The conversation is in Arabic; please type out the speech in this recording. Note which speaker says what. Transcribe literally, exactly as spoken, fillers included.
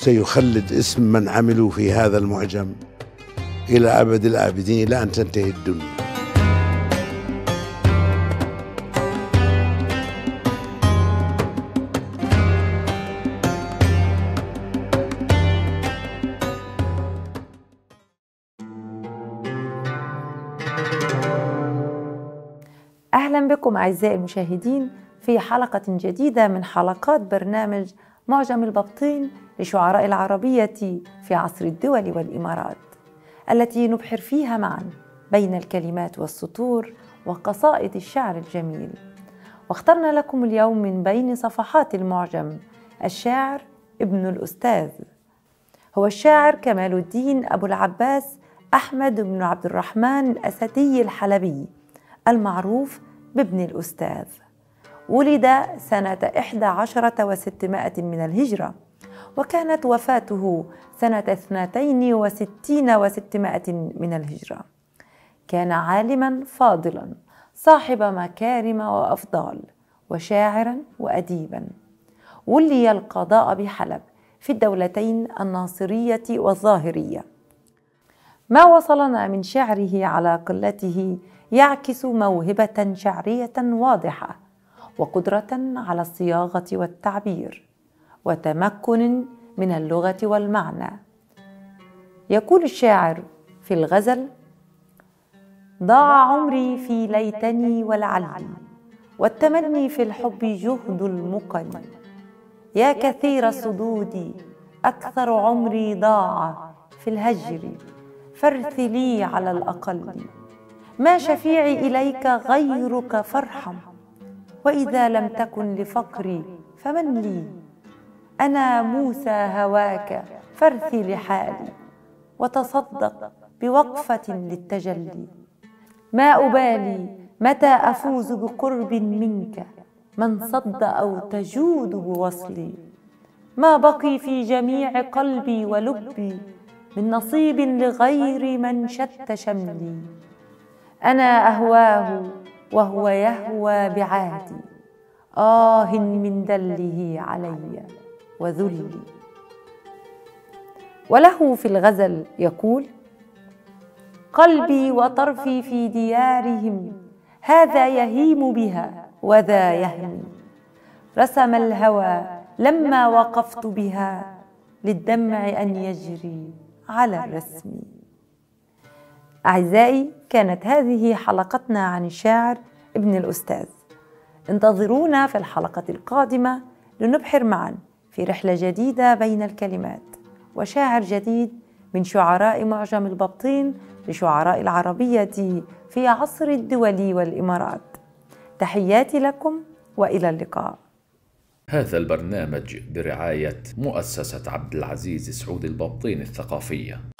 Speaker 1: سيخلد اسم من عملوا في هذا المعجم إلى أبد الآبدين، إلى أن تنتهي الدنيا.
Speaker 2: أهلا بكم أعزائي المشاهدين في حلقة جديدة من حلقات برنامج معجم البابطين لشعراء العربية في عصر الدول والإمارات، التي نبحر فيها معا بين الكلمات والسطور وقصائد الشعر الجميل. واخترنا لكم اليوم من بين صفحات المعجم الشاعر ابن الأستاذ، هو الشاعر كمال الدين أبو العباس أحمد بن عبد الرحمن الأسدي الحلبي، المعروف بابن الأستاذ. ولد سنة إحدى عشرة وستمائة من الهجرة، وكانت وفاته سنة اثنتين وستين وستمائة من الهجرة. كان عالما فاضلا صاحب مكارم وأفضال، وشاعرا وأديبا. ولي القضاء بحلب في الدولتين الناصرية والظاهرية. ما وصلنا من شعره على قلته يعكس موهبة شعرية واضحة، وقدرة على الصياغة والتعبير، وتمكن من اللغة والمعنى. يقول الشاعر في الغزل: ضاع عمري في ليتني والعلي، والتمني في الحب جهد المقل. يا كثير صدودي أكثر عمري ضاع في الهجر، فارثلي على الأقل. ما شفيعي إليك غيرك فارحم، وإذا لم تكن لفقري فمن لي. أنا موسى هواك فارثي لحالي، وتصدق بوقفة للتجلي. ما أبالي متى أفوز بقرب منك، من صد أو تجود بوصلي. ما بقي في جميع قلبي ولبي من نصيب لغير من شت شملي. أنا أهواه وهو يهوى بعادي، آه من دله علي وذلي. وله في الغزل يقول: قلبي وطرفي في ديارهم، هذا يهيم بها وذا يهمي. رسم الهوى لما وقفت بها، للدمع أن يجري على الرسم. أعزائي، كانت هذه حلقتنا عن الشاعر ابن الأستاذ. انتظرونا في الحلقة القادمة لنبحر معا في رحلة جديدة بين الكلمات وشاعر جديد من شعراء معجم البابطين لشعراء العربية في عصر الدول والإمارات. تحياتي لكم وإلى اللقاء.
Speaker 3: هذا البرنامج برعاية مؤسسة عبد العزيز سعود البابطين الثقافية.